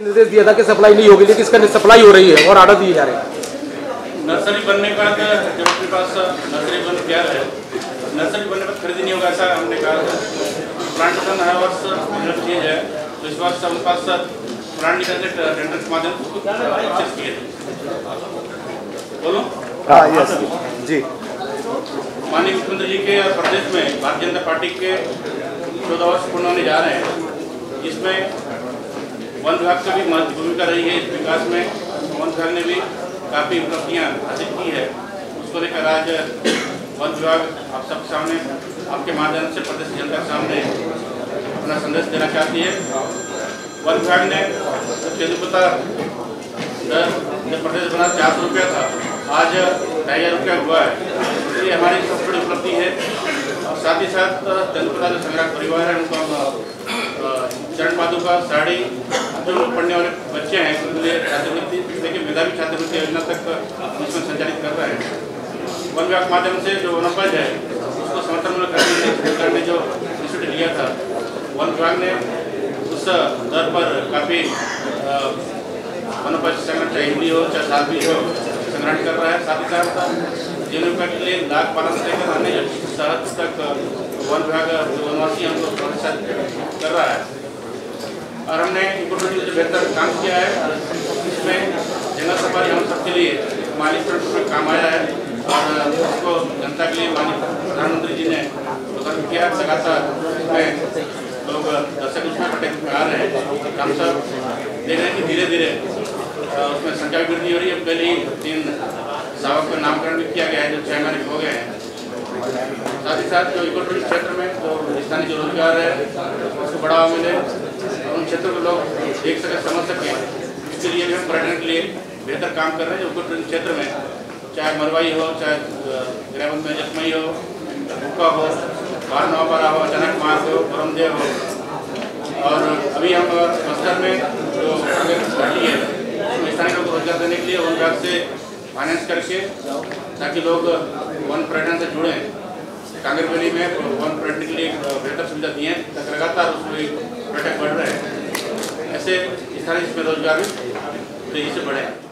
निर्देश दिया था कि सप्लाई नहीं होगी, लेकिन इसका सप्लाई हो रही है और ऑर्डर दिए जा रहे हैं। नर्सरी बनने के बाद जब अपने पास नर्सरी बन गया है, नर्सरी बनने पर खरीदी नहीं होगा ऐसा हमने कहा। प्लांटेशन हर वर्ष चीज है, तो इस वर्ष हमारे पास प्लांट निकलने टेंडर के माध्यम से परचेस किए थे। बोलो। हाँ यस जी। माननीय मुख्यमंत्री जी के प्रदेश में भारतीय जनता पार्टी के 14 वर्ष पूर्ण होने जा रहे हैं। इसमें वन विभाग की भी महत्वपूर्ण भूमिका रही है इस विकास में। वन विभाग ने भी काफ़ी उपलब्धियाँ हासिल की है। उसको लेकर आज वन विभाग आप सबके सामने आपके माध्यम से प्रदेश जनता के सामने अपना संदेश देना चाहती है। वन विभाग ने तेंदुपत्ता जब प्रदेश बना 400 रुपया था, आज 2500 रुपया हुआ है। ये हमारी सबसे बड़ी उपलब्धि है। और साथ ही साथ तेंदुपत्ता जो संग्राहक परिवार है उनको हम चरण पादुका साड़ी जो पढ़ने वाले बच्चे हैं उनके लिए छात्रवृत्ति, लेकिन मेधावी छात्रवृत्ति योजना तक उसमें संचालित कर रहे हैं। वन विभाग के माध्यम से जो वनोपज है उसको समर्थन मूलक सरकार ने जो इंस्टीट्यूट लिया था, वन विभाग ने उस दर पर काफ़ी वनोपज संग्रहण चाहे हिंदी हो चाहे साल भी हो संग्रहण कर रहा है। साथ ही साथ जिन रुपये के लिए लाख पालन से लेकर अन्य शहद तक वन विभाग जो वनवासी हैं उनको प्रोत्साहित कर रहा है। और हमने इकोटूरिज्म जो बेहतर काम किया है, इसमें जंगल सफारी हम सबके लिए मालिक पर काम आया है और उसको जनता के लिए माननीय प्रधानमंत्री जी ने उद्घाटन किया। लगातार उसमें लोग दर्शक उसमें पटेल में आ रहे हैं। हम सब देख रहे हैं कि धीरे धीरे उसमें संख्या भी वृद्धि हो रही है। पहले ही 3 शावक का नामकरण भी किया गया है जो 6 महीने हो गए हैं। साथ ही साथ जो इकोटूरिज्म क्षेत्र में जो स्थानीय जो रोजगार है उसको बढ़ावा मिले और उन क्षेत्रों के लोग देख सके समझ सकें, इसके लिए भी हम पर्यटन के लिए बेहतर काम कर रहे हैं। जो इकोटूरिज्म क्षेत्र में चाहे मरवाई हो, चाहे गिरावत में जखमई हो, भूखा हो, बार नौपारा हो, अचानक मार्ग हो, बरमदेव हो। और अभी हम बस्तर में जो घाटी है उसमें स्थानीय लोगों को रोजगार देने के लिए वन विभाग से फाइनेंस करके ताकि लोग वन पर्यटन से जुड़ें। कांगरवैली में वन पर्यटन के लिए बेहतर सुविधा दी है, लगातार उसमें पर्यटक बढ़ रहे हैं। ऐसे स्थानीय इसमें रोजगार भी तेजी से बढ़े।